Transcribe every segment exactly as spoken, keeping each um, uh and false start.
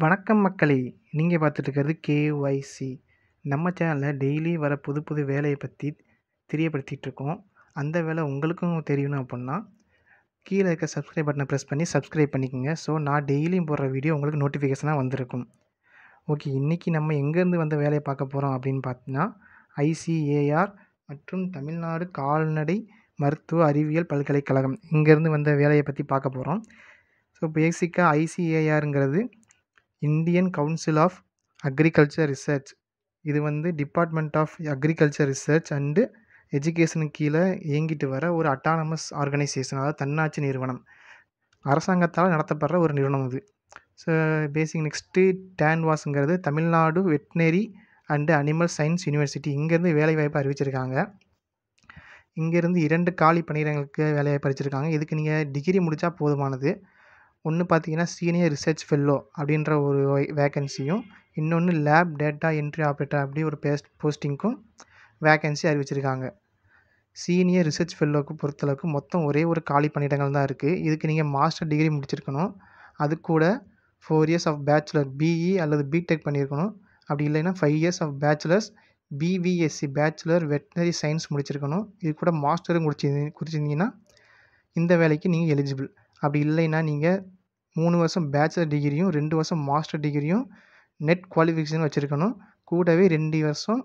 வணக்கம் மக்களே! நீங்க பார்த்துட்டு இருக்கிறது கேஒய்சி. நம்ம சேனல்ல டெய்லி வர புது புது வேலைய பத்தி தெரியப்படுத்திட்டு இருக்கோம். அந்த வேலை உங்களுக்கும் தெரியணும் அப்புட்னா, கீழ இருக்க சப்ஸ்கிரைப் பட்டன பிரஸ் பண்ணி சப்ஸ்கிரைப் பண்ணிக்கங்க. ஸோ நான் டெய்லியும் போடுற வீடியோ உங்களுக்கு நோட்டிஃபிகேஷனா வந்திருக்கும். ஓகே, இன்னைக்கு நம்ம எங்கேருந்து வந்த வேலைய பார்க்க போறோம் அப்படின்னு பார்த்தீங்கன்னா, ஐசிஏஆர் மற்றும் தமிழ்நாடு கால்நடை மருத்துவ அறிவியல் பல்கலைக்கழகம் இங்கேருந்து வந்த வேலைய பத்தி பார்க்க போறோம். ஸோ பேசிக்கா ஐசிஏஆர்ங்கிறது Indian council of agriculture research. இது வந்து department of agriculture research and எஜுகேஷனுக்கு கீழே இயங்கிட்டு வர ஒரு அட்டானமஸ் ஆர்கனைசேஷன், அதாவது தன்னாட்சி நிறுவனம். அரசாங்கத்தால் நடத்தப்படுற ஒரு நிறுவனம் இது. ஸோ பேசிக் நெக்ஸ்ட்டு டேன்வாஸுங்கிறது Tamil Nadu veterinary and animal science university. இங்கேருந்து வேலைவாய்ப்பு அறிவிச்சிருக்காங்க. இங்கேருந்து இரண்டு காலி பணியிடங்களுக்கு வேலைவாய்ப்பு அறிவிச்சிருக்காங்க. இதுக்கு நீங்கள் டிகிரி முடித்தா போதுமானது. ஒன்று பார்த்தீங்கன்னா சீனியர் ரிசர்ச் ஃபெல்லோ அப்படின்ற ஒரு வேக்கன்சியும், இன்னொன்று லேப் டேட்டா என்ட்ரி ஆப்ரேட்டர் அப்படி ஒரு பேஸ்ட் போஸ்டிங்க்கும் வேக்கன்சி அறிவிச்சிருக்காங்க. சீனியர் ரிசர்ச் ஃபெல்லோவுக்கு பொறுத்தளவுக்கு மொத்தம் ஒரே ஒரு காலி பணியிடங்கள் தான் இருக்குது. இதுக்கு நீங்கள் மாஸ்டர் டிகிரி முடிச்சிருக்கணும். அது கூட four years of bachelor BE அல்லது பிடெக் பண்ணியிருக்கணும். அப்படி இல்லைன்னா five years of bachelors BVSc bachelor veterinary science முடிச்சிருக்கணும். இது கூட மாஸ்டரும் முடிச்சி குறிச்சிருந்தீங்கன்னா இந்த வேலைக்கு நீங்கள் எலிஜிபிள். அப்படி இல்லைன்னா நீங்கள் மூணு வருஷம் பேச்சுலர் டிகிரியும் ரெண்டு வருஷம் மாஸ்டர் டிகிரியும் நெட் குவாலிஃபிகேஷன் வச்சுருக்கணும். கூடவே ரெண்டு வருஷம்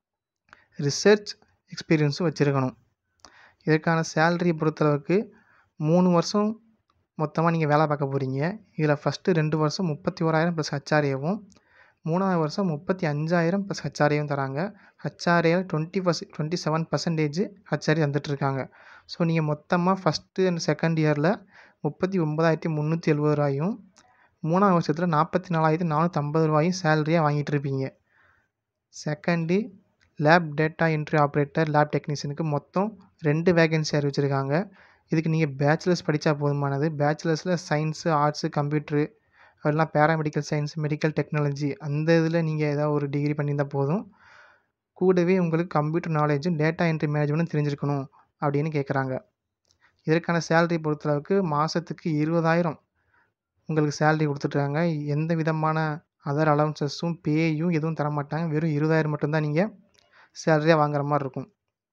ரிசர்ச் எக்ஸ்பீரியன்ஸும் வச்சுருக்கணும். இதற்கான சேலரியை பொறுத்தளவுக்கு மூணு வருஷம் மொத்தமாக நீங்கள் வேலை பார்க்க போகிறீங்க. இதில் ஃபஸ்ட்டு ரெண்டு வருஷம் முப்பத்தி ஓராயிரம் ப்ளஸ் ஹச்ஆர்ஏவும், மூணாவது வருஷம் முப்பத்தி அஞ்சாயிரம் ப்ளஸ் ஹச்ஆர்ஏவும் தராங்க. ஹச்ஆர்ஏவில் டுவெண்ட்டி பர்ச டுவெண்ட்டி செவன் பர்சன்டேஜ் ஹச்ஆர்ஏ தந்துட்டுருக்காங்க. ஸோ நீங்கள் மொத்தமாக ஃபஸ்ட்டு அண்ட் செகண்ட் இயரில் முப்பத்தி ஒம்பதாயிரத்தி முந்நூற்றி எழுபது ரூபாயும், மூணாவது வருஷத்தில் நாற்பத்தி நாலாயிரத்தி நானூற்றி ஐம்பது ரூபாயும் சேலரியாக வாங்கிட்டு இருப்பீங்க. Second lab data entry operator lab டெக்னீஷியனுக்கு மொத்தம் ரெண்டு வேகன்சி அறிவிச்சிருக்காங்க. இதுக்கு நீங்கள் பேச்சுலர்ஸ் படித்தா போதுமானது. பேச்சுலர்ஸில் சயின்ஸு, ஆர்ட்ஸு, கம்ப்யூட்ரு, அதெல்லாம் பேராமெடிக்கல் சயின்ஸ், மெடிக்கல் டெக்னாலஜி அந்த இதில் நீங்கள் ஏதாவது ஒரு டிகிரி பண்ணியிருந்தால் போதும். கூடவே உங்களுக்கு கம்ப்யூட்டர் நாலேஜும் டேட்டா என்ட்ரி மேனேஜ்மெண்ட்டும் தெரிஞ்சிருக்கணும் அப்படின்னு கேட்குறாங்க. இதற்கான சேலரி பொறுத்தளவுக்கு மாதத்துக்கு இருபதாயிரம் உங்களுக்கு சேலரி கொடுத்துட்ருக்காங்க. எந்த விதமான அதர் அலவன்சஸும் பேயும் எதுவும் தரமாட்டாங்க. வெறும் இருபதாயிரம் மட்டும்தான் நீங்கள் சேலரியாக வாங்குற மாதிரி இருக்கும்.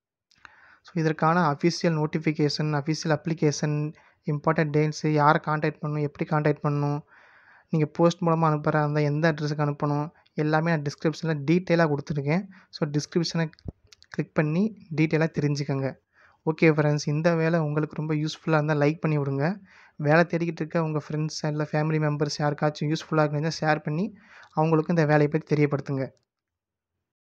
ஸோ இதற்கான official notification, official application, important dates, யாரை காண்டாக்ட் பண்ணணும், எப்படி காண்டாக்ட் பண்ணணும், நீங்கள் போஸ்ட் மூலமாக அனுப்புகிறா இருந்தால் எந்த அட்ரஸுக்கு அனுப்பணும், எல்லாமே நான் டிஸ்கிரிப்ஷனில் டீட்டெயிலாக கொடுத்துருக்கேன். ஸோ டிஸ்கிரிப்ஷனை கிளிக் பண்ணி டீட்டெயிலாக தெரிஞ்சுக்கங்க. ஓகே ஃப்ரெண்ட்ஸ், இந்த வேலை உங்களுக்கு ரொம்ப யூஸ்ஃபுல்லாக இருந்தால் லைக் பண்ணி விடுங்க. வேலை தேடிக்கிட்டு இருக்க உங்கள் ஃப்ரெண்ட்ஸ் இல்லை ஃபேமிலி மெம்பர்ஸ் யாருக்காச்சும் யூஸ்ஃபுல்லாக இருந்தால் ஷேர் பண்ணி அவங்களுக்கும் இந்த வேலையை பற்றி தெரியப்படுத்துங்க.